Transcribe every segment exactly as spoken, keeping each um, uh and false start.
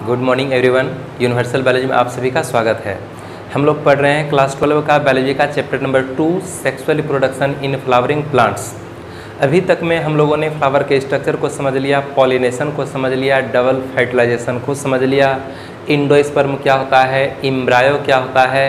Good morning everyone. Universal biology में आप सभी का स्वागत है। हम लोग पढ़ रहे हैं क्लास ट्वेल्व का बायोलॉजी का chapter number two, sexual reproduction in flowering plants. अभी तक में हम लोगों ने फ्लावर के स्ट्रक्चर को समझ लिया, पॉलिनेशन को समझ लिया, डबल फर्टिलाइजेशन को समझ लिया, इंडोस्पर्म क्या होता है, एम्ब्रायो क्या होता है।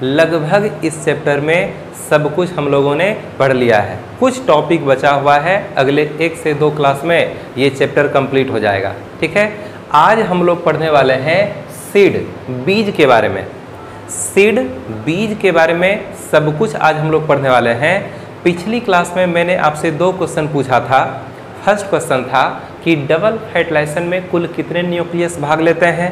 लगभग इस चैप्टर में सब कुछ हम लोगों ने पढ़ लिया है। कुछ टॉपिक बचा हुआ है, अगले एक से दो क्लास में ये चैप्टर कंप्लीट हो जाएगा। ठीक है, आज हम लोग पढ़ने वाले हैं सीड, बीज के बारे में। सीड, बीज के बारे में सब कुछ आज हम लोग पढ़ने वाले हैं। पिछली क्लास में मैंने आपसे दो क्वेश्चन पूछा था। फर्स्ट क्वेश्चन था कि डबल फर्टिलाइजेशन में कुल कितने न्यूक्लियस भाग लेते हैं।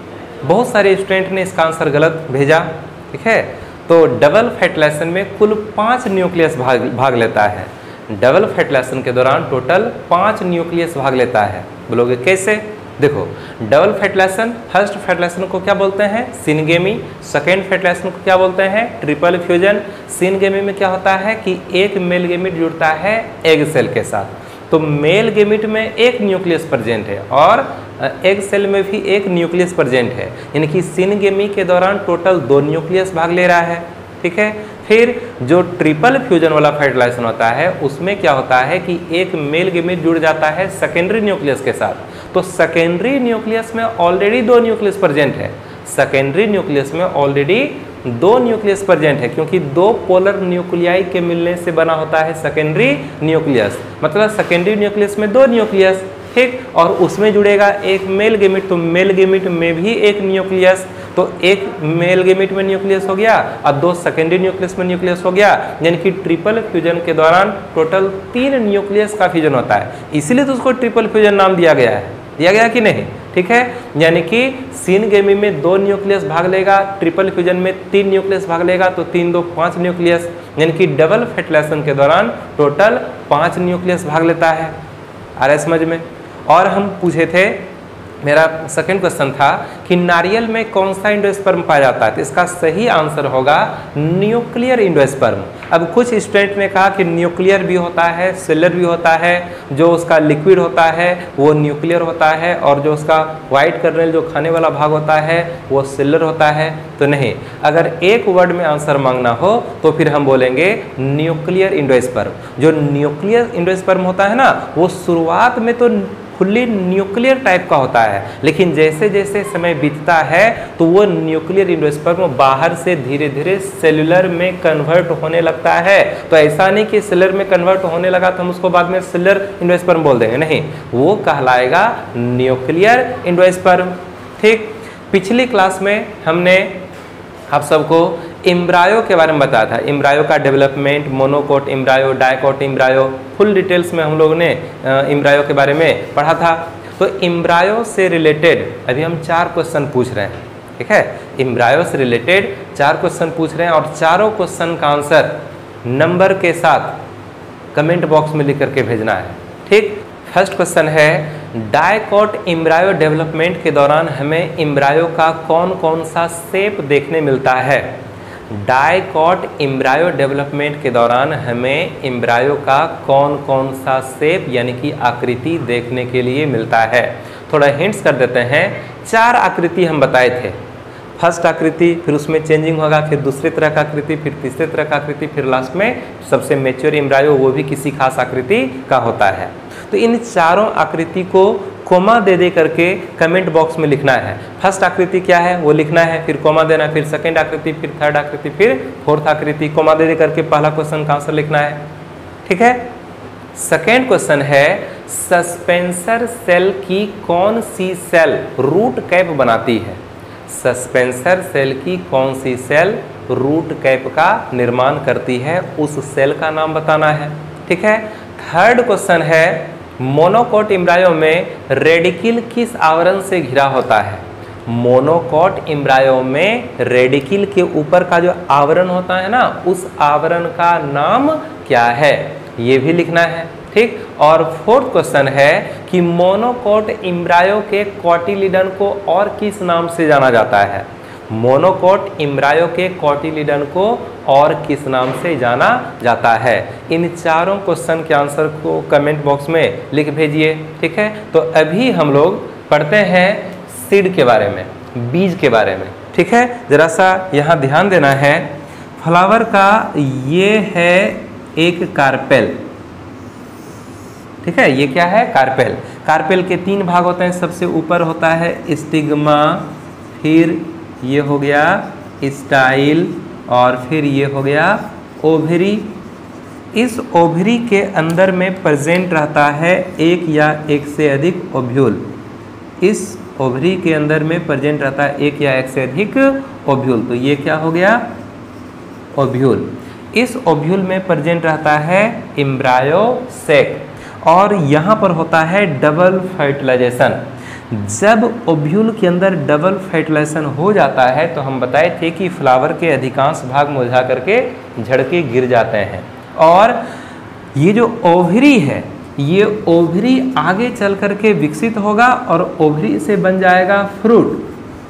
बहुत सारे स्टूडेंट ने इसका आंसर गलत भेजा। ठीक है, तो डबल फर्टिलाइजेशन में कुल पाँच न्यूक्लियस भाग भाग लेता है। डबल फर्टिलाइजेशन के दौरान टोटल पाँच न्यूक्लियस भाग लेता है। बोलोगे कैसे? देखो, डबल फर्टिलाइजेशन, फर्स्ट फर्टिलाइजेशन को क्या बोलते हैं? सिनगेमी। सेकेंड फर्टिलाइजेशन को क्या बोलते हैं? Triple fusion. सिनगेमी में क्या होता है कि एक मेल गेमिट जुड़ता है एग सेल के साथ, तो मेल गेमिट में एक न्यूक्लियस प्रेजेंट है और एग सेल में भी एक न्यूक्लियस प्रेजेंट है, यानी कि सिनगेमी के दौरान टोटल दो न्यूक्लियस भाग ले रहा है। ठीक है, फिर जो ट्रिपल फ्यूजन वाला फर्टिलाइजेशन होता है उसमें क्या होता है कि एक मेल गेमिट जुड़ जाता है सेकेंडरी न्यूक्लियस के साथ, तो सेकेंडरी न्यूक्लियस में ऑलरेडी दो न्यूक्लियस प्रेजेंट है। सेकेंडरी न्यूक्लियस में ऑलरेडी दो न्यूक्लियस प्रेजेंट है, क्योंकि दो पोलर न्यूक्लियाई के मिलने से बना होता है सेकेंडरी न्यूक्लियस। मतलब सेकेंडरी न्यूक्लियस में दो न्यूक्लियस, ठीक, और उसमें जुड़ेगा एक मेल गेमिट, तो मेल गेमिट में भी एक न्यूक्लियस, तो एक मेल गेमिट में न्यूक्लियस हो गया और दो सेकेंडरी न्यूक्लियस में न्यूक्लियस हो गया, यानी कि ट्रिपल फ्यूजन के दौरान टोटल तीन न्यूक्लियस का फ्यूजन होता है। इसीलिए तो उसको ट्रिपल फ्यूजन नाम दिया गया है। दिया गया कि नहीं? ठीक है, यानी कि सिनगेमी में दो न्यूक्लियस भाग लेगा, ट्रिपल फ्यूजन में तीन न्यूक्लियस भाग लेगा, तो तीन दो पाँच न्यूक्लियस, यानी कि डबल फर्टिलाइजेशन के दौरान टोटल पाँच न्यूक्लियस भाग लेता है। आ रहा है समझ में? और हम पूछे थे, मेरा सेकंड क्वेश्चन था कि नारियल में कौन सा इंडोस्पर्म पाया जाता है, तो इसका सही आंसर होगा न्यूक्लियर इंडोस्पर्म। अब कुछ स्टूडेंट ने कहा कि न्यूक्लियर भी होता है, सेलर भी होता है, जो उसका लिक्विड होता है वो न्यूक्लियर होता है, और जो उसका वाइट कर्नेल जो खाने वाला भाग होता है वो सेलर होता है। तो नहीं, अगर एक वर्ड में आंसर मांगना हो तो फिर हम बोलेंगे न्यूक्लियर इंडोस्पर्म। जो न्यूक्लियर इंडोस्पर्म होता है ना, वो शुरुआत में तो फुल्ली न्यूक्लियर टाइप का होता है, लेकिन जैसे जैसे समय बीतता है तो वो न्यूक्लियर इंडोस्पर्म बाहर से धीरे धीरे सेलुलर में कन्वर्ट होने लगता है। तो ऐसा नहीं कि सेलुलर में कन्वर्ट होने लगा तो हम उसको बाद में सेलुलर इंडोस्पर्म बोल देंगे, नहीं, वो कहलाएगा न्यूक्लियर इंडोस्पर्म। ठीक, पिछली क्लास में हमने आप सबको एम्ब्रायो के बारे में बताया था। एम्ब्रायो का development, monocot embryo, dicot embryo, full details में हम लोगों ने एम्ब्रायो के बारे में पढ़ा था। तो एम्ब्रायो से रिलेटेड अभी हम चार क्वेश्चन पूछ रहे हैं। ठीक है, एम्ब्रायो से रिलेटेड चार क्वेश्चन पूछ रहे हैं और चारों क्वेश्चन का आंसर नंबर के साथ कमेंट बॉक्स में लिख करके भेजना है। ठीक, फर्स्ट क्वेश्चन है, डायकोट एम्ब्रायो डेवलपमेंट के दौरान हमें एम्ब्रायो का कौन कौन सा शेप देखने मिलता है। डायकोट एम्ब्रायो डेवलपमेंट के दौरान हमें एम्ब्रायो का कौन कौन सा शेप यानी कि आकृति देखने के लिए मिलता है। थोड़ा हिंट्स कर देते हैं। चार आकृति हम बताए थे। फर्स्ट आकृति, फिर उसमें चेंजिंग होगा, फिर दूसरी तरह का आकृति, फिर तीसरे तरह का आकृति, फिर लास्ट में सबसे मैच्योर एम्ब्रायो, वो भी किसी खास आकृति का होता है। तो इन चारों आकृति को कोमा दे दे करके कमेंट बॉक्स में लिखना है। फर्स्ट आकृति क्या है वो लिखना है, फिर कोमा देना, फिर सेकंड आकृति, फिर थर्ड आकृति, फिर फोर्थ आकृति, कोमा दे दे करके पहला क्वेश्चन का आंसर लिखना है। ठीक है, सेकंड क्वेश्चन है, सस्पेंसर सेल की कौन सी सेल रूट कैप बनाती है। सस्पेंसर सेल की कौन सी सेल रूट कैप का निर्माण करती है, उस सेल का नाम बताना है। ठीक है, थर्ड क्वेश्चन है, मोनोकोट एम्ब्रायो में रेडिकिल किस आवरण से घिरा होता है। मोनोकोट एम्ब्रायो में रेडिकिल के ऊपर का जो आवरण होता है ना, उस आवरण का नाम क्या है, ये भी लिखना है। ठीक, और फोर्थ क्वेश्चन है कि मोनोकोट एम्ब्रायो के कोटिलिडन को और किस नाम से जाना जाता है। मोनोकोट एम्ब्रायो के कोटिलिडन को और किस नाम से जाना जाता है। इन चारों क्वेश्चन के आंसर को कमेंट बॉक्स में लिख भेजिए। ठीक है, तो अभी हम लोग पढ़ते हैं सीड के बारे में, बीज के बारे में। ठीक है, जरा सा यहाँ ध्यान देना है। फ्लावर का ये है एक कार्पेल। ठीक है, ये क्या है? कार्पेल। कार्पेल के तीन भाग होते हैं। सबसे ऊपर होता है स्टिग्मा, फिर ये हो गया स्टाइल, और फिर ये हो गया ओवरी। इस ओवरी के अंदर में प्रेजेंट रहता है एक या एक से अधिक ओव्यूल। इस ओवरी के अंदर में प्रेजेंट रहता है एक या एक से अधिक ओव्यूल। तो ये क्या हो गया? ओव्यूल। इस ओव्यूल में प्रेजेंट रहता है एम्ब्रायो सेक, और यहाँ पर होता है डबल फर्टिलाइजेशन। जब ओव्यूल के अंदर डबल फर्टिलाइजेशन हो जाता है तो हम बताए थे कि फ्लावर के अधिकांश भाग मुरझा करके झड़ के गिर जाते हैं, और ये जो ओवरी है, ये ओवरी आगे चल करके विकसित होगा और ओवरी से बन जाएगा फ्रूट,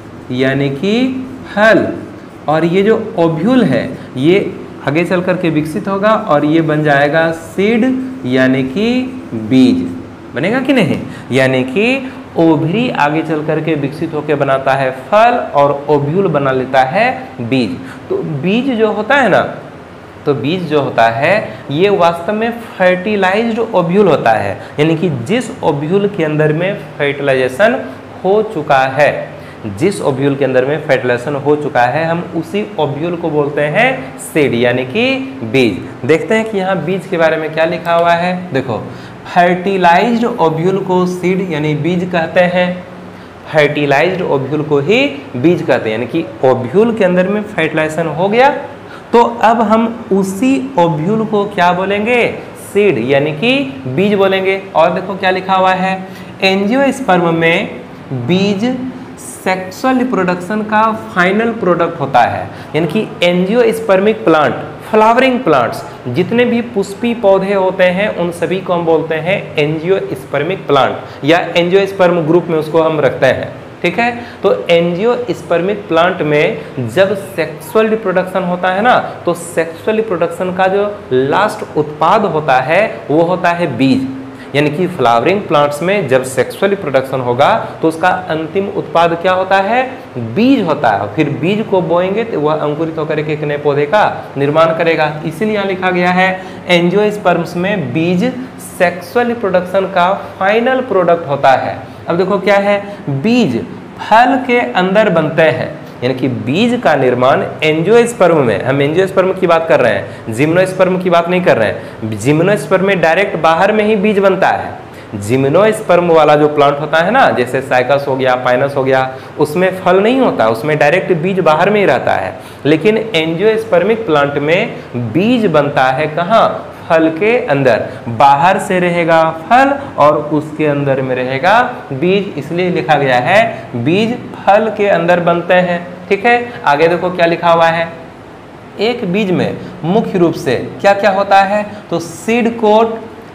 यानी कि फल। और ये जो ओव्यूल है ये आगे चल करके विकसित होगा और ये बन जाएगा सीड, यानी कि बीज। बनेगा कि नहीं? यानी कि ओवरी आगे चल करके विकसित होकर बनाता है फल और ओव्यूल बना लेता है बीज। तो बीज जो होता है ना, तो बीज जो होता है ये वास्तव में फर्टिलाइज्ड ओव्यूल होता है, यानी कि जिस ओव्यूल के अंदर में फर्टिलाइजेशन हो चुका है, जिस ओव्यूल के अंदर में फर्टिलाइजेशन हो चुका है, हम उसी ओव्यूल को बोलते हैं सीड, यानी कि बीज। देखते हैं कि यहाँ बीज के बारे में क्या लिखा हुआ है। देखो, फर्टिलाइज्ड ओव्यूल को सीड यानी बीज कहते हैं। फर्टिलाइज्ड ओव्यूल को ही बीज कहते हैं, यानी कि ओव्यूल के अंदर में फर्टिलाइजेशन हो गया तो अब हम उसी ओव्यूल को क्या बोलेंगे? सीड, यानी कि बीज बोलेंगे। और देखो क्या लिखा हुआ है, एंजियोस्पर्म में बीज सेक्सुअल रिप्रोडक्शन का फाइनल प्रोडक्ट होता है, यानी कि एंजियोस्पर्मिक प्लांट, फ्लावरिंग प्लांट्स, जितने भी पुष्पी पौधे होते हैं उन सभी को हम बोलते हैं एंजियोस्पर्मिक प्लांट, या एंजियोस्पर्म ग्रुप में उसको हम रखते हैं। ठीक है, तो एंजियोस्पर्मिक प्लांट में जब सेक्सुअल रिप्रोडक्शन होता है ना, तो सेक्सुअल रिप्रोडक्शन का जो लास्ट उत्पाद होता है वो होता है बीज। यानी कि फ्लावरिंग प्लांट्स में जब सेक्सुअल रिप्रोडक्शन होगा तो उसका अंतिम उत्पाद क्या होता है? बीज होता है। फिर बीज को बोएंगे तो वह अंकुरित होकर एक नए पौधे का निर्माण करेगा। इसीलिए यहाँ लिखा गया है एंजियोस्पर्म्स में बीज सेक्सुअल रिप्रोडक्शन का फाइनल प्रोडक्ट होता है। अब देखो क्या है, बीज फल के अंदर बनते हैं, यानी कि बीज का निर्माण एंजियोस्पर्म में, हम एंजियोस्पर्म की बात कर रहे हैं, जिम्नोस्पर्म की बात नहीं कर रहे हैं। जिम्नोस्पर्म में डायरेक्ट बाहर में ही बीज बनता है। जिम्नोस्पर्म वाला जो प्लांट होता है ना, जैसे साइकस हो गया, पाइनस हो गया, उसमें फल नहीं होता, उसमें डायरेक्ट बीज बाहर में ही रहता है। लेकिन एंजियोस्पर्मिक प्लांट में बीज बनता है कहाँ? फल के अंदर। बाहर से रहेगा फल और उसके अंदर में रहेगा बीज, इसलिए लिखा गया है बीज फल के अंदर बनते हैं। ठीक है, आगे देखो क्या लिखा हुआ है। एक बीज में मुख्य रूप से क्या क्या होता है? तो सीड कोट,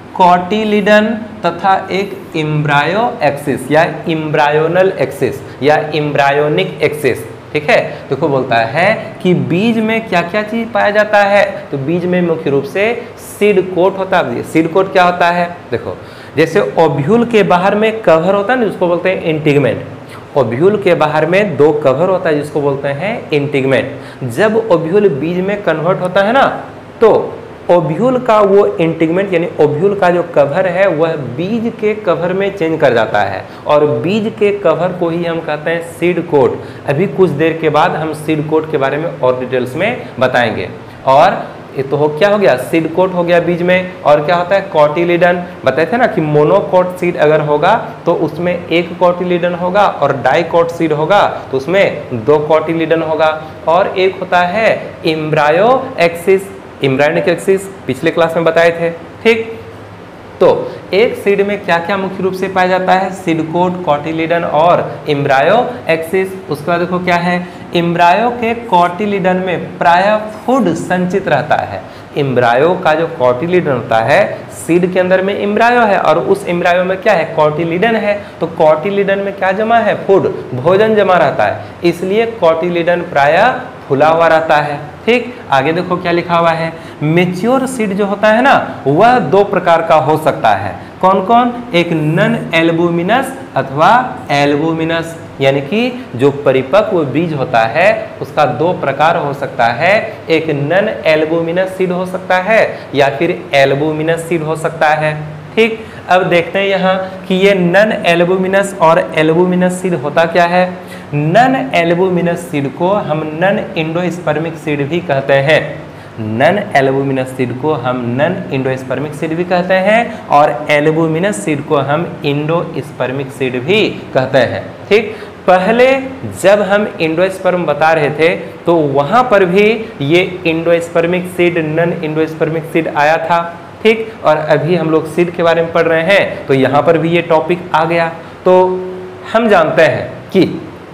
कॉटिलिडन तथा एक एम्ब्रायो एक्सिस या एम्ब्रायोनल एक्सिस या एम्ब्रायोनिक एक्सिस। ठीक है, देखो बोलता है कि बीज में क्या क्या चीज पाया जाता है। तो बीज में मुख्य रूप से सीड कोट होता है। सीड कोट क्या होता है? देखो, जैसे ओव्यूल के बाहर में कवर होता है ना, जिसको बोलते हैं इंटीगमेंट। ओव्यूल के बाहर में दो कवर होता है जिसको बोलते हैं इंटीगमेंट। जब ओव्यूल बीज में कन्वर्ट होता है ना, तो ओव्यूल का वो इंटीगमेंट यानी ओव्यूल का जो कवर है वह बीज के कवर में चेंज कर जाता है, और बीज के कवर को ही हम कहते हैं सीड कोट। अभी कुछ देर के बाद हम सीड कोट के बारे में और डिटेल्स में बताएंगे। और ये तो हो क्या हो गया, सीड कोट हो गया बीज में। और क्या होता है? कॉटिलिडन। बताए थे ना कि मोनोकोट सीड अगर होगा तो उसमें एक कॉटिलिडन होगा, और डाइकोट सीड होगा तो उसमें दो कॉटिलिडन होगा। और एक होता है एम्ब्रायो एक्सिस, एम्ब्रायोनिक एक्सिस, पिछले क्लास में बताए थे। ठीक, तो एक सीड में क्या क्या मुख्य रूप से पाया जाता है? सीड कोट, कॉटिलिडन और एम्ब्रायो एक्सिस। उसके बाद देखो क्या है, एम्ब्रायो के कॉटिलिडन में प्रायः फूड संचित रहता है। एम्ब्रायो का जो कॉटिलिडन होता है, सीड के अंदर में एम्ब्रायो है और उस एम्ब्रायो में क्या है? कॉटिलिडन है। तो कॉटिलिडन में क्या जमा है? फूड, भोजन जमा रहता है, इसलिए कॉटिलिडन प्रायः फुला हुआ रहता है। ठीक, आगे देखो क्या लिखा हुआ है। मेच्योर सीड जो होता है ना, वह दो प्रकार का हो सकता है। कौन कौन? एक नन एल्बुमिनस अथवा एल्बुमिनस। यानी कि जो परिपक्व बीज होता है उसका दो प्रकार हो सकता है, एक नन एल्बुमिनस सीड हो सकता है या फिर एल्बुमिनस सीड हो सकता है। ठीक, अब देखते हैं यहाँ कि ये नन एल्बुमिनस और एल्बुमिनस सीड होता क्या है। नन एल्बुमिनस सीड को हम नन इंडोस्पर्मिक सीड भी कहते हैं। नन एल्बुमिनस सीड को हम नन इंडोस्पर्मिक सीड भी कहते हैं और एल्बुमिनस सीड को हम इंडोस्पर्मिक सीड भी कहते हैं। ठीक, पहले जब हम इंडोस्पर्म बता रहे थे तो वहां पर भी ये endospermic seed non endospermic seed आया था। ठीक, और अभी हम लोग सीड के बारे में पढ़ रहे हैं तो यहाँ पर भी ये टॉपिक आ गया। तो हम जानते हैं कि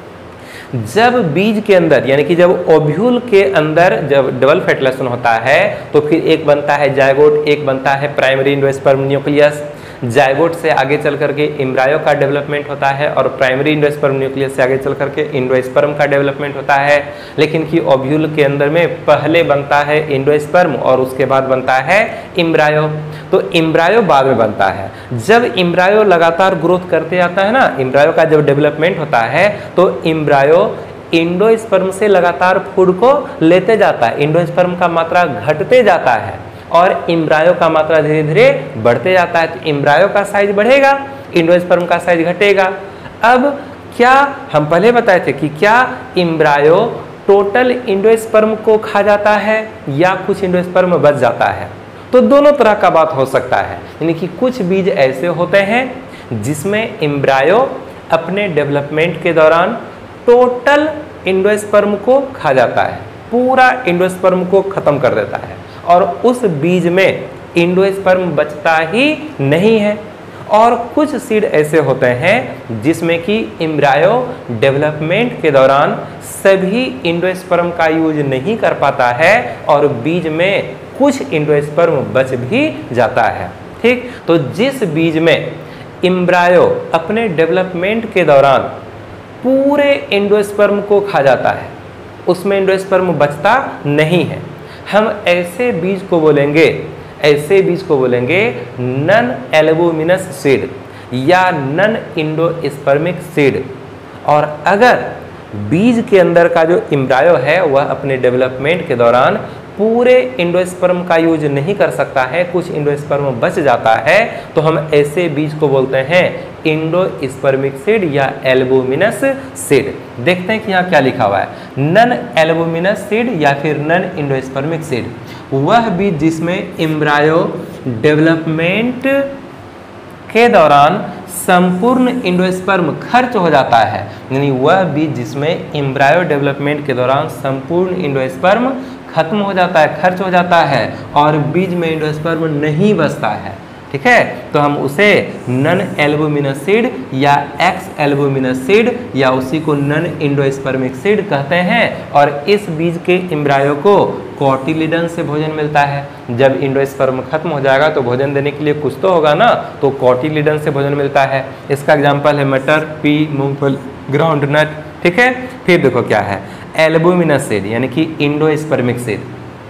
जब बीज के अंदर यानी कि जब ओव्यूल के अंदर जब डबल फर्टिलाइजेशन होता है तो फिर एक बनता है जायगोट, एक बनता है प्राइमरी इंडोस्पर्म न्यूक्लियस। जायगोट से आगे चल करके एम्ब्रायो का डेवलपमेंट होता है और प्राइमरी इंडोस्पर्म न्यूक्लियस से आगे चल करके इंडोस्पर्म का डेवलपमेंट होता है। लेकिन कि ओव्यूल के अंदर में पहले बनता है इंडोस्पर्म और उसके बाद बनता है एम्ब्रायो। तो एम्ब्रायो बाद में बनता है। जब एम्ब्रायो लगातार ग्रोथ करते जाता है ना, एम्ब्रायो का जब डेवलपमेंट होता है तो एम्ब्रायो इंडोस्पर्म से लगातार फूड को लेते जाता है। इंडोस्पर्म का मात्रा घटते जाता है और एम्ब्रायो का मात्रा धीरे धीरे बढ़ते जाता है। तो एम्ब्रायो का साइज बढ़ेगा, इंडोस्पर्म का साइज घटेगा। अब क्या हम पहले बताए थे कि क्या एम्ब्रायो टोटल इंडोस्पर्म को खा जाता है या कुछ इंडोस्पर्म बच जाता है? तो दोनों तरह का बात हो सकता है। यानी कि कुछ बीज ऐसे होते हैं जिसमें एम्ब्रायो अपने डेवलपमेंट के दौरान टोटल इंडोस्पर्म को खा जाता है, पूरा इंडोस्पर्म को खत्म कर देता है और उस बीज में इंडोस्पर्म बचता ही नहीं है। और कुछ सीड ऐसे होते हैं जिसमें कि एम्ब्रायो डेवलपमेंट के दौरान सभी इंडोस्पर्म का यूज नहीं कर पाता है और बीज में कुछ इंडोस्पर्म बच भी जाता है। ठीक, तो जिस बीज में एम्ब्रायो अपने डेवलपमेंट के दौरान पूरे इंडोस्पर्म को खा जाता है उसमें इंडोस्पर्म बचता नहीं है, हम ऐसे बीज को बोलेंगे ऐसे बीज को बोलेंगे नन एल्बुमिनस सीड या नन इंडोस्पर्मिक सीड। और अगर बीज के अंदर का जो एम्ब्रायो है वह अपने डेवलपमेंट के दौरान पूरे इंडोस्पर्म का यूज नहीं कर सकता है, कुछ इंडोस्पर्म बच जाता है, तो हम ऐसे बीज को बोलते हैं इंडोस्पर्मिक सीड या एल्बुमिनस सीड। देखते हैं कि यहाँ क्या लिखा हुआ है, नन एल्बुमिनस सीड या फिर नन इंडोस्पर्मिक सीड। वह बीज जिसमें एम्ब्रायो डेवलपमेंट के दौरान संपूर्ण इंडोस्पर्म खर्च हो जाता है, यानी वह बीज जिसमें एम्ब्रायो डेवलपमेंट के दौरान संपूर्ण इंडोस्पर्म खत्म हो जाता है, खर्च हो जाता है और बीज में इंडोस्पर्म नहीं बचता है। ठीक है, तो हम उसे नन एल्बुमिनस सीड या एक्स एल्बुमिनस सीड या उसी को नन इंडोस्पर्मिक सीड कहते हैं। और इस बीज के एम्ब्रायो को कोटिलिडन से भोजन मिलता है। जब इंडोस्पर्म खत्म हो जाएगा तो भोजन देने के लिए कुछ तो होगा ना, तो कोटिलिडन से भोजन मिलता है। इसका एग्जाम्पल है मटर, पी, मूंगफली, ग्राउंडनट। ठीक है, फिर देखो क्या है एल्बुमिनस सीड यानी कि इंडोस्पर्मिक सीड,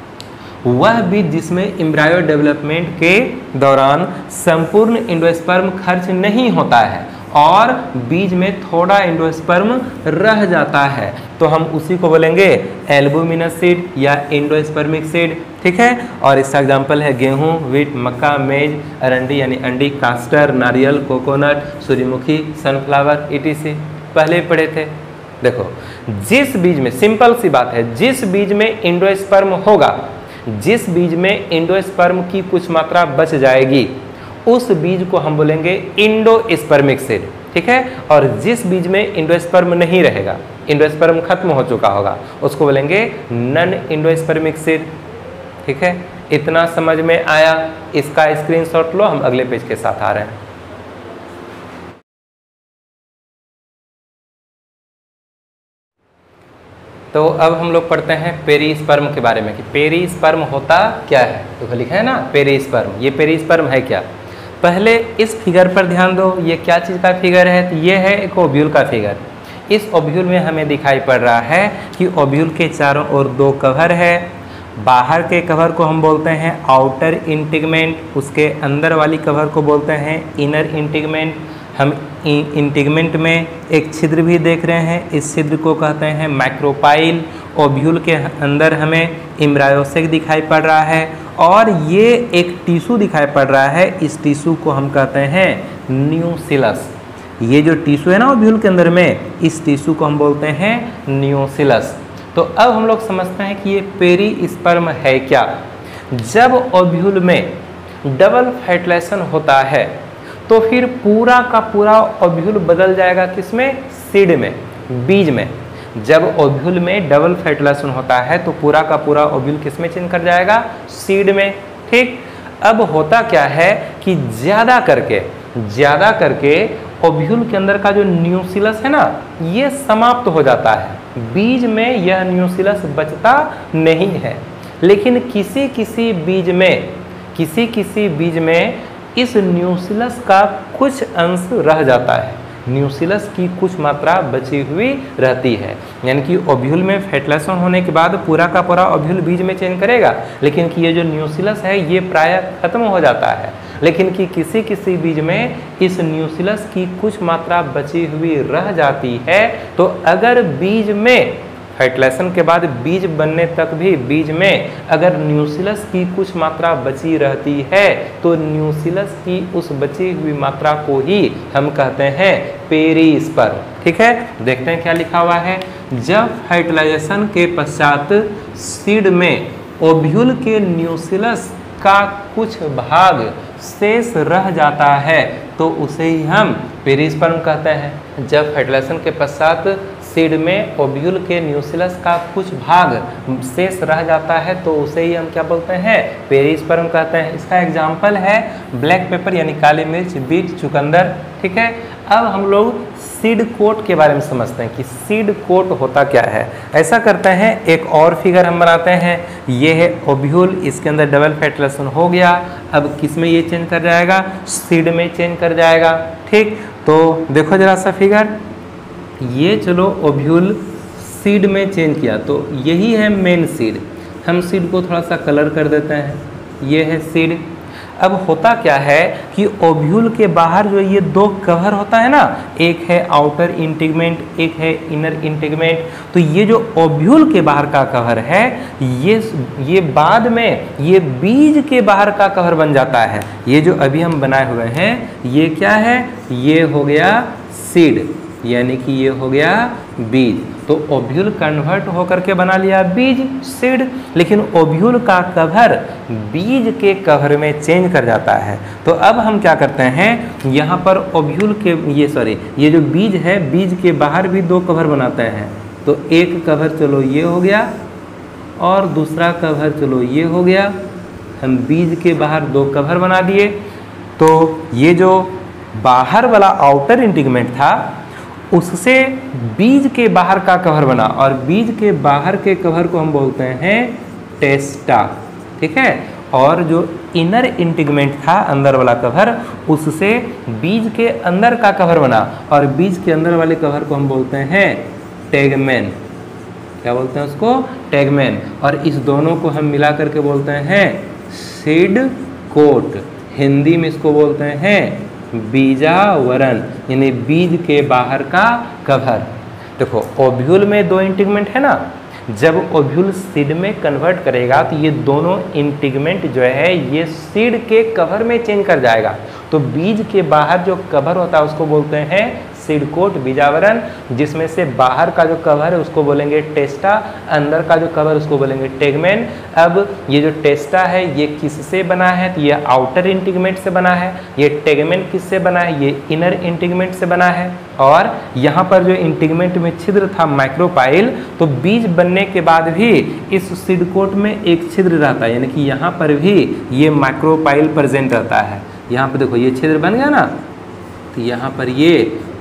वह बीज जिसमें एम्ब्रायो डेवलपमेंट के दौरान संपूर्ण इंडोस्पर्म खर्च नहीं होता है और बीज में थोड़ा इंडोस्पर्म रह जाता है, तो हम उसी को बोलेंगे एल्बुमिनस सीड या इंडोस्पर्मिक सीड। ठीक है, और इसका एग्जाम्पल है गेहूं, व्हीट, मक्का, मेज, अरंडी यानी अंडी, कास्टर, नारियल, कोकोनट, सूर्यमुखी, सनफ्लावर, इटीसी पहले पढ़े थे। देखो जिस बीज में, सिंपल सी बात है, जिस बीज में इंडोस्पर्म होगा, जिस बीज में इंडोस्पर्म की कुछ मात्रा बच जाएगी उस बीज को हम बोलेंगे इंडोस्पर्मिक सीड। ठीक है, और जिस बीज में इंडोस्पर्म नहीं रहेगा, इंडोस्पर्म खत्म हो चुका होगा, उसको बोलेंगे नन इंडोस्पर्मिक सीड। ठीक है, इतना समझ में आया? इसका स्क्रीनशॉट लो, हम अगले पेज के साथ आ रहे हैं। तो अब हम लोग पढ़ते हैं पेरिस्पर्म के बारे में कि पेरिस्पर्म होता क्या है। तो लिखा है ना पेरिस्पर्म, ये पेरिस्पर्म है क्या? पहले इस फिगर पर ध्यान दो, ये क्या चीज़ का फिगर है? तो ये है एक ओव्यूल का फिगर। इस ओव्यूल में हमें दिखाई पड़ रहा है कि ओव्यूल के चारों ओर दो कवर है। बाहर के कवर को हम बोलते हैं आउटर इंटीगमेंट, उसके अंदर वाली कवर को बोलते हैं इनर इंटीगमेंट। हम इंटीगमेंट में एक छिद्र भी देख रहे हैं, इस छिद्र को कहते हैं माइक्रोपाइल। ओव्यूल के अंदर हमें एम्ब्रायोसेक दिखाई पड़ रहा है और ये एक टिश्यू दिखाई पड़ रहा है, इस टिश्यू को हम कहते हैं न्यूसिलस। ये जो टिश्यू है ना ओव्यूल के अंदर में, इस टिश्यू को हम बोलते हैं न्यूसिलस। तो अब हम लोग समझते हैं कि ये पेरिस्पर्म है क्या। जब ओव्यूल में डबल फर्टिलाइजेशन होता है तो फिर पूरा का पूरा ओव्यूल बदल जाएगा किसमें, सीड में, बीज में। जब ओव्यूल में डबल फर्टिलाइजेशन होता है तो पूरा का पूरा ओव्यूल किस में चेंज कर जाएगा, सीड में। ठीक, अब होता क्या है कि ज़्यादा करके ज़्यादा करके ओव्यूल के अंदर का जो न्यूसिलस है ना, ये समाप्त हो जाता है, बीज में यह न्यूसिलस बचता नहीं है। लेकिन किसी किसी बीज में किसी किसी बीज में इस न्यूसिलस का कुछ अंश रह जाता है, न्यूसिलस की कुछ मात्रा बची हुई रहती है। यानी कि ओव्यूल में फर्टिलाइजेशन होने के बाद पूरा का पूरा ओव्यूल बीज में चेंज करेगा, लेकिन कि ये जो न्यूसिलस है ये प्रायः खत्म हो जाता है। लेकिन कि किसी किसी बीज में इस न्यूसिलस की कुछ मात्रा बची हुई रह जाती है। तो अगर बीज में फर्टिलाइजेशन के बाद बीज बनने तक भी बीज में अगर न्यूसिलस की कुछ मात्रा बची रहती है तो न्यूसिलस की उस बची हुई मात्रा को ही हम कहते हैं पेरिस्पर्म। ठीक है, देखते हैं क्या लिखा हुआ है। जब फर्टिलाइजेशन के पश्चात सीड में ओव्यूल के न्यूसिलस का कुछ भाग शेष रह जाता है तो उसे ही हम पेरिस्पर्म कहते हैं। जब फर्टिलाइजेशन के पश्चात सीड में ओव्यूल के न्यूसिलस का कुछ भाग शेष रह जाता है तो उसे ही हम क्या बोलते हैं, पेरिस्पर्म कहते हैं। इसका एग्जाम्पल है ब्लैक पेपर यानी काली मिर्च, बीट, चुकंदर। ठीक है, अब हम लोग सीड कोट के बारे में समझते हैं कि सीड कोट होता क्या है। ऐसा करते हैं, एक और फिगर हम बनाते हैं। ये है ओव्यूल, इसके अंदर डबल फर्टिलाइजेशन हो गया, अब किस में ये चेंज कर जाएगा, सीड में चेंज कर जाएगा। ठीक, तो देखो जरा सा फिगर, ये चलो ओव्यूल सीड में चेंज किया तो यही है मेन सीड। हम सीड को थोड़ा सा कलर कर देते हैं, ये है सीड। अब होता क्या है कि ओव्यूल के बाहर जो ये दो कवर होता है ना, एक है आउटर इंटीगमेंट, एक है इनर इंटीगमेंट। तो ये जो ओव्यूल के बाहर का कवर है ये ये बाद में ये बीज के बाहर का कवर बन जाता है। ये जो अभी हम बनाए हुए हैं ये क्या है, ये हो गया सीड, यानी कि ये हो गया बीज। तो ओव्यूल कन्वर्ट होकर के बना लिया बीज, सीड। लेकिन ओव्यूल का कवर बीज के कवर में चेंज कर जाता है। तो अब हम क्या करते हैं, यहाँ पर ओव्यूल के ये सॉरी ये जो बीज है, बीज के बाहर भी दो कवर बनाते हैं। तो एक कवर चलो ये हो गया और दूसरा कवर चलो ये हो गया। हम बीज के बाहर दो कवर बना दिए। तो ये जो बाहर वाला आउटर इंटीगमेंट था उससे बीज के बाहर का कवर बना और बीज के बाहर के कवर को हम बोलते हैं टेस्टा। ठीक है, और जो इनर इंटीगमेंट था अंदर वाला कवर, उससे बीज के अंदर का कवर बना और बीज के अंदर वाले कवर को हम बोलते हैं टेगमेन। क्या बोलते हैं उसको, टेगमेन। और इस दोनों को हम मिला करके बोलते हैं सीड कोट। हिंदी में इसको बोलते हैं बीजावरण, यानी बीज के बाहर का कवर। देखो ओव्यूल में दो इंटीगमेंट है ना, जब ओव्यूल सीड में कन्वर्ट करेगा तो ये दोनों इंटीगमेंट जो है ये सीड के कवर में चेंज कर जाएगा। तो बीज के बाहर जो कवर होता है उसको बोलते हैं सीड कोट, बीजावरण। जिसमें से बाहर का जो कवर है उसको बोलेंगे टेस्टा, अंदर का जो कवर उसको बोलेंगे टेगमेन। अब ये जो टेस्टा है ये किससे बना है, तो ये आउटर इंटीगमेंट से बना है। ये टेगमेन किससे बना है, ये इनर इंटीगमेंट से बना है। और यहाँ पर जो इंटीगमेंट में छिद्र था माइक्रोपाइल, तो बीज बनने के बाद भी इस सीड कोट में एक छिद्र रहता है, यानी कि यहाँ पर भी ये माइक्रोपाइल प्रेजेंट रहता है। यहाँ पर देखो ये छिद्र बन गया ना, तो यहाँ पर ये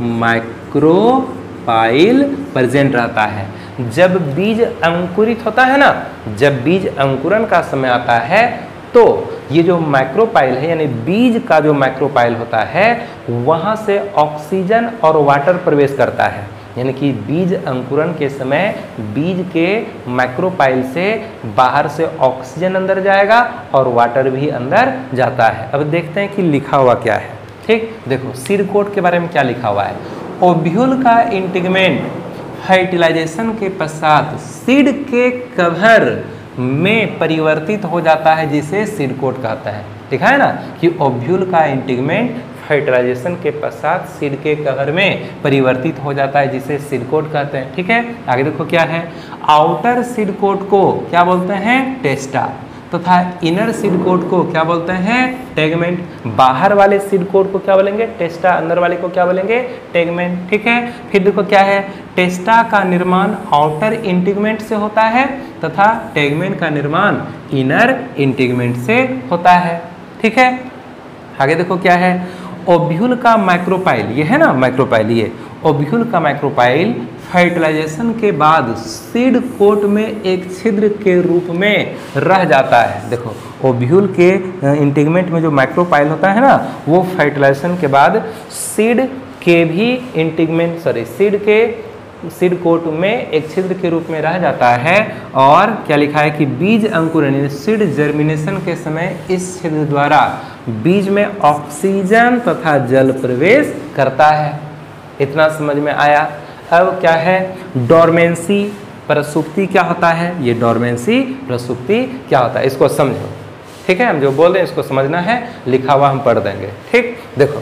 माइक्रोपाइल प्रेजेंट रहता है। जब बीज अंकुरित होता है ना, जब बीज अंकुरन का समय आता है तो ये जो माइक्रोपाइल है यानी बीज का जो माइक्रोपाइल होता है वहाँ से ऑक्सीजन और वाटर प्रवेश करता है। यानी कि बीज अंकुरन के समय बीज के माइक्रोपाइल से बाहर से ऑक्सीजन अंदर जाएगा और वाटर भी अंदर जाता है। अब देखते हैं कि लिखा हुआ क्या है। ठीक, देखो सीड कोट के बारे में क्या लिखा हुआ है, ओव्यूल का इंटीग्मेंट फर्टिलाइजेशन के पश्चात सीड के कवर में परिवर्तित हो जाता है जिसे सीड कोट कहता है। लिखा है ना कि ओव्यूल का इंटीग्मेंट फर्टिलाइजेशन के पश्चात सीड के कवर में परिवर्तित हो जाता है जिसे सीड कोट कहते हैं। ठीक है, आगे देखो क्या है, आउटर सीड कोट को क्या बोलते हैं, टेस्टा, तथा इनर सीड कोट को क्या बोलते हैं, टेगमेंट। बाहर वाले सीड कोट को क्या बोलेंगे, टेस्टा, अंदर वाले को क्या बोलेंगे, टेगमेंट। ठीक है, फिर देखो क्या है, टेस्टा का निर्माण आउटर इंटीग्मेंट से होता है तथा टेगमेंट का निर्माण इनर इंटीग्मेंट से होता है। ठीक है, आगे देखो क्या है, ओव्यूल का माइक्रोपाइल, ये है ना माइक्रोपाइल, ये ओव्यूल का माइक्रोपाइल फर्टिलाइजेशन के बाद सीड कोट में एक छिद्र के रूप में रह जाता है। देखो ओव्यूल के इंटीग्मेंट में जो माइक्रोपाइल होता है ना, वो फर्टिलाइजेशन के बाद सीड के भी इंटीग्मेंट सॉरी सीड के सीड कोट में एक छिद्र के रूप में रह जाता है। और क्या लिखा है कि बीज अंकुरण सीड जर्मिनेशन के समय इस छिद्र द्वारा बीज में ऑक्सीजन तथा जल प्रवेश करता है। इतना समझ में आया। अब क्या है, डोरमेंसी प्रसुप्ति क्या होता है, ये डोरमेंसी प्रसुप्ति क्या होता है, इसको समझो। ठीक है, हम जो बोल रहे हैं इसको समझना है, लिखा हुआ हम पढ़ देंगे। ठीक, देखो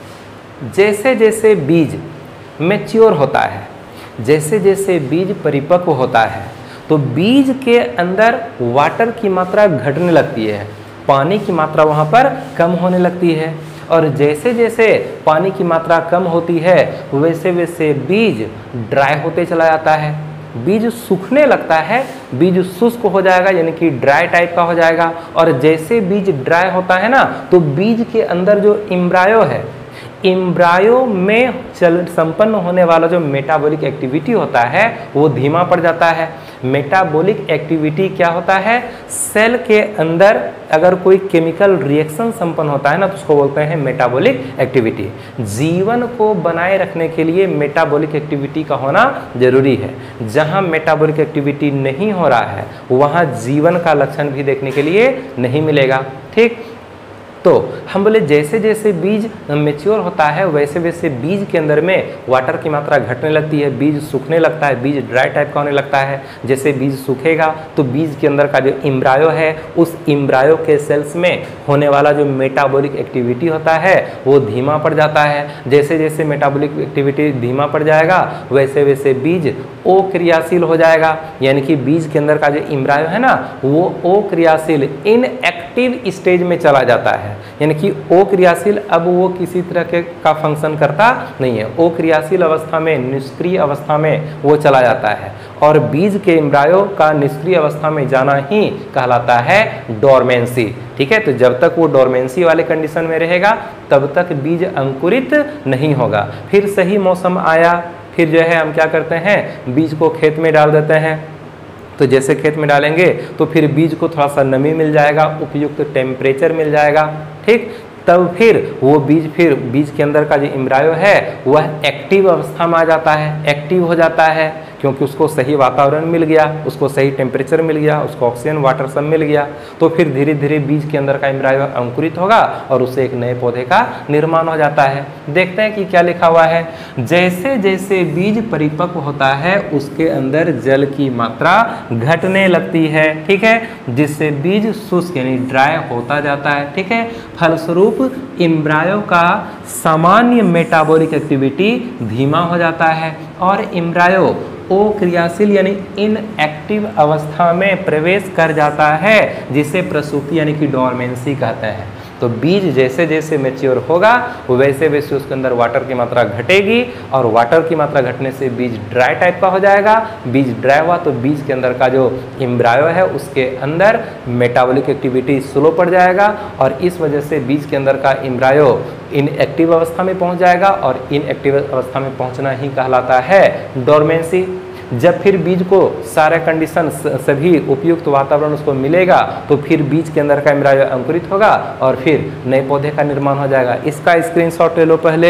जैसे जैसे बीज मैच्योर होता है, जैसे जैसे बीज परिपक्व होता है, तो बीज के अंदर वाटर की मात्रा घटने लगती है, पानी की मात्रा वहाँ पर कम होने लगती है। और जैसे जैसे पानी की मात्रा कम होती है वैसे वैसे बीज ड्राई होते चला जाता है, बीज सूखने लगता है, बीज शुष्क हो जाएगा यानी कि ड्राई टाइप का हो जाएगा। और जैसे बीज ड्राई होता है ना, तो बीज के अंदर जो एम्ब्रायो है, एम्ब्रायो में चल संपन्न होने वाला जो मेटाबॉलिक एक्टिविटी होता है वो धीमा पड़ जाता है। मेटाबॉलिक एक्टिविटी क्या होता है, सेल के अंदर अगर कोई केमिकल रिएक्शन संपन्न होता है ना, तो उसको बोलते हैं मेटाबॉलिक एक्टिविटी। जीवन को बनाए रखने के लिए मेटाबॉलिक एक्टिविटी का होना जरूरी है। जहाँ मेटाबॉलिक एक्टिविटी नहीं हो रहा है वहाँ जीवन का लक्षण भी देखने के लिए नहीं मिलेगा। ठीक, तो हम बोले जैसे जैसे बीज मैच्योर होता है वैसे वैसे बीज के अंदर में वाटर की मात्रा घटने लगती है, बीज सूखने लगता है, बीज ड्राई टाइप का होने लगता है। जैसे बीज सूखेगा तो बीज के अंदर का जो एम्ब्रायो है, उस एम्ब्रायो के सेल्स में होने वाला जो मेटाबॉलिक एक्टिविटी होता है वो धीमा पड़ जाता है। जैसे जैसे मेटाबॉलिक एक्टिविटी धीमा पड़ जाएगा वैसे वैसे बीज अक्रियाशील हो जाएगा, यानी कि बीज के अंदर का जो एम्ब्रायो है ना वो अक्रियाशील इनएक्टिव स्टेज में चला जाता है, यानी कि अक्रियाशील अब वो किसी तरह के का फंक्शन करता नहीं है, अक्रियाशील अवस्था में, निष्क्रिय अवस्था में वो चला जाता है। और बीज के एम्ब्रायो का निष्क्रिय अवस्था में जाना ही कहलाता है डोरमेंसी। ठीक है, तो जब तक वो डोरमेंसी वाले कंडीशन में रहेगा तब तक बीज अंकुरित नहीं होगा। फिर सही मौसम आया, फिर जो है हम क्या करते हैं, बीज को खेत में डाल देते हैं। तो जैसे खेत में डालेंगे तो फिर बीज को थोड़ा सा नमी मिल जाएगा, उपयुक्त टेम्परेचर मिल जाएगा। ठीक, तब फिर वो बीज फिर बीज के अंदर का जो एम्ब्रायो है वह एक्टिव अवस्था में आ जाता है, एक्टिव हो जाता है, क्योंकि उसको सही वातावरण मिल गया, उसको सही टेम्परेचर मिल गया, उसको ऑक्सीजन वाटर सब मिल गया। तो फिर धीरे धीरे बीज के अंदर का एम्ब्रायो अंकुरित होगा और उससे एक नए पौधे का निर्माण हो जाता है। देखते हैं कि क्या लिखा हुआ है, जैसे जैसे बीज परिपक्व होता है उसके अंदर जल की मात्रा घटने लगती है। ठीक है, जिससे बीज शुष्क यानी ड्राई होता जाता है। ठीक है, फलस्वरूप एम्ब्रायो का सामान्य मेटाबॉलिक एक्टिविटी धीमा हो जाता है और एम्ब्रायो अक्रियाशील यानी इनएक्टिव अवस्था में प्रवेश कर जाता है, जिसे प्रसूति यानी कि डोरमेंसी कहते हैं। तो बीज जैसे जैसे मैच्योर होगा वैसे वैसे उसके अंदर वाटर की मात्रा घटेगी और वाटर की मात्रा घटने से बीज ड्राई टाइप का हो जाएगा। बीज ड्राई हुआ तो बीज के अंदर का जो एम्ब्रायो है उसके अंदर मेटाबॉलिक एक्टिविटी स्लो पड़ जाएगा और इस वजह से बीज के अंदर का एम्ब्रायो इनएक्टिव अवस्था में पहुंच जाएगा और इनएक्टिव अवस्था में पहुंचना ही कहलाता है डोरमेंसी। जब फिर बीज को सारे कंडीशन सभी उपयुक्त वातावरण उसको मिलेगा तो फिर बीज के अंदर का एम्ब्रायो अंकुरित होगा और फिर नए पौधे का निर्माण हो जाएगा। इसका स्क्रीनशॉट ले लो पहले।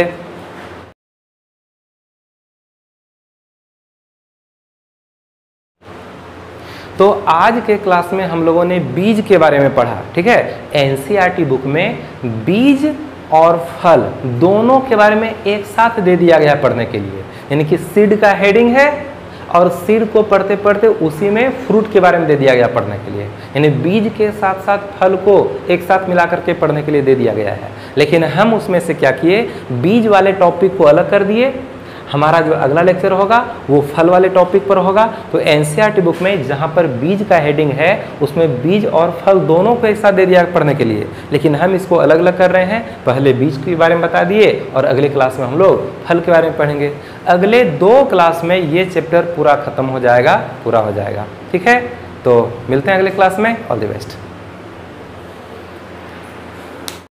तो आज के क्लास में हम लोगों ने बीज के बारे में पढ़ा। ठीक है, एनसीईआरटी बुक में बीज और फल दोनों के बारे में एक साथ दे दिया गया पढ़ने के लिए। यानी कि सीड का हेडिंग है और सीड को पढ़ते पढ़ते उसी में फ्रूट के बारे में दे दिया गया पढ़ने के लिए। यानी बीज के साथ साथ फल को एक साथ मिला करके पढ़ने के लिए दे दिया गया है। लेकिन हम उसमें से क्या किए, बीज वाले टॉपिक को अलग कर दिए। हमारा जो अगला लेक्चर होगा वो फल वाले टॉपिक पर होगा। तो एनसीईआरटी बुक में जहाँ पर बीज का हेडिंग है उसमें बीज और फल दोनों को एक साथ दे दिया पढ़ने के लिए, लेकिन हम इसको अलग अलग कर रहे हैं। पहले बीज के बारे में बता दिए और अगले क्लास में हम लोग फल के बारे में पढ़ेंगे। अगले दो क्लास में ये चैप्टर पूरा खत्म हो जाएगा, पूरा हो जाएगा। ठीक है, तो मिलते हैं अगले क्लास में। All the best.